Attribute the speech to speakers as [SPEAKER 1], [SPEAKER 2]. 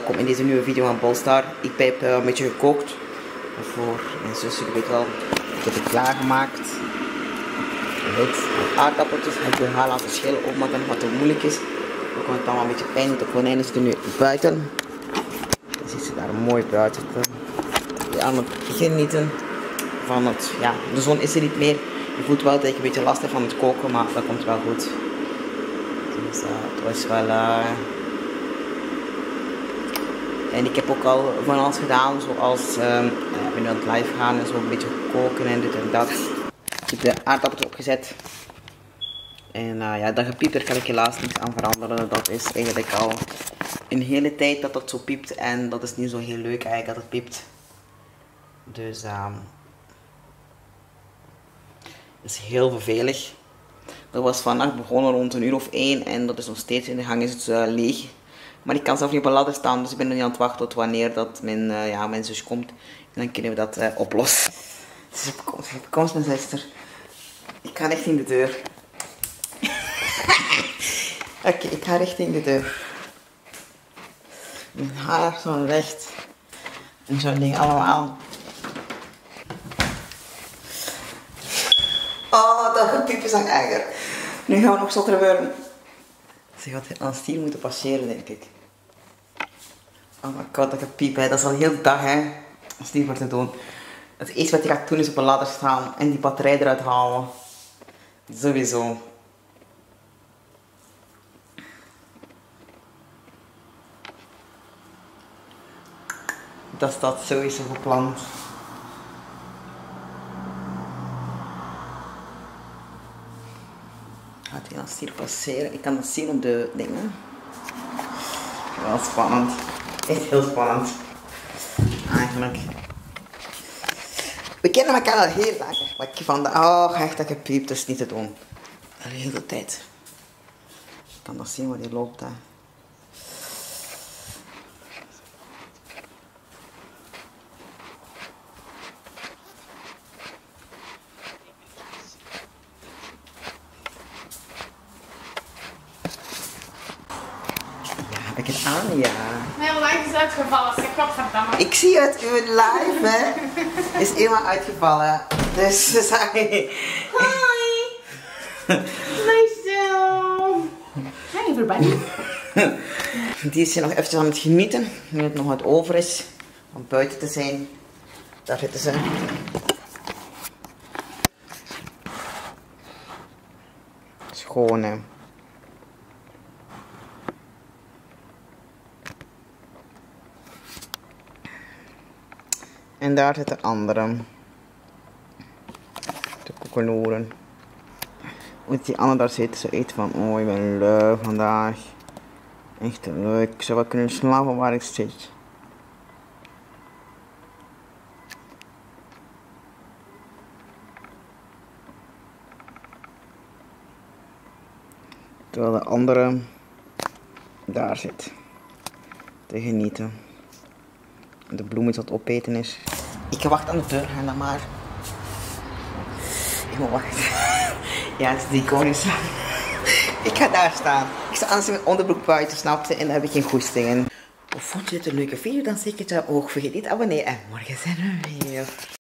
[SPEAKER 1] welkom in deze nieuwe video van Polestar. Ik heb een beetje gekookt voor mijn zusje, weet wel. Ik heb het klaargemaakt. Met aardappeltjes heb ik haar laten schillen, ook maar wat te moeilijk is. Ook want het allemaal een beetje pijn doet. De konijnen zitten nu buiten. Dan ziet ze daar mooi buiten. Aan het genieten van het, ja, de zon is er niet meer. Je voelt wel dat ik een beetje last heb van het koken, maar dat komt wel goed. Dus het was wel... En ik heb ook al van alles gedaan, zoals ik ben nu aan het live gaan en zo een beetje koken en dit en dat. Ik heb de aardappels opgezet. En ja, dat gepieper kan ik helaas niks aan veranderen. Dat is eigenlijk al een hele tijd dat dat zo piept. En dat is niet zo heel leuk eigenlijk dat het piept. Dus dat is heel vervelig. Dat was vannacht begonnen rond 1:00 en dat is nog steeds in de gang, is het leeg. Maar ik kan zelf niet op een ladder staan, dus ik ben er niet aan het wachten tot wanneer dat mijn zus komt. En dan kunnen we dat oplossen. Dus kom mijn zuster. Ik ga richting de deur. Oké, ik ga richting de deur. Mijn haar zo recht. En zo'n ding allemaal. Oh, dat gepiep is nog erger. Nu gaan we nog zotter worden. Ze gaat aan stier moeten passeren, denk ik. Oh my god, dat gepiep, hè. Dat is al heel de dag, hè. Als die voor te doen. Het eerste wat hij gaat doen is op een ladder staan en die batterij eruit halen. Sowieso. Dat staat sowieso gepland. Gaat hij als hier passeren? Ik kan dat zien op de dingen. Wel spannend. Echt heel spannend. Eigenlijk. We kennen elkaar al heel lang. Maar ik van de... Oh, echt dat gepiept. Dat is niet te doen. De hele tijd. Ik kan dat zien waar die loopt. Hè. Heb ik het aan? Ja.
[SPEAKER 2] Mijn live is uitgevallen, zeg godverdamme.
[SPEAKER 1] Ik zie het, uw live hè. Is eenmaal uitgevallen. Dus sorry.
[SPEAKER 2] Hi. Nice to. Hi everybody.
[SPEAKER 1] Die is hier nog even aan het genieten. Nu het nog wat over is. Om buiten te zijn. Daar zitten ze. Schoon hè. En daar zit de andere. De koekeloeren. Hoe die andere daar zit, ze eet van, oh ik ben lui vandaag. Echt leuk. Ik zou wel kunnen slapen waar ik zit. Terwijl de andere daar zit. Te genieten. De bloem iets wat opeten is. Ik ga wachten aan de deur, ga dan maar. Ik moet wachten. Ja, het is die koning. Ik ga daar staan. Ik sta anders in mijn onderbroek buiten, snap je? En dan heb ik geen goesting in. Of vond je het een leuke video? Dan zeker het oog. Vergeet niet te abonneren. En morgen zijn we weer.